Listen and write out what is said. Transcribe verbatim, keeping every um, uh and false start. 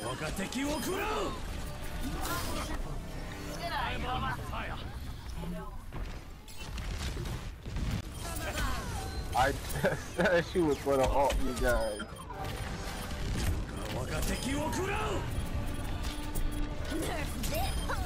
が敵を食らう。 I said she was gonna ult you guys. 我が敵を食らう。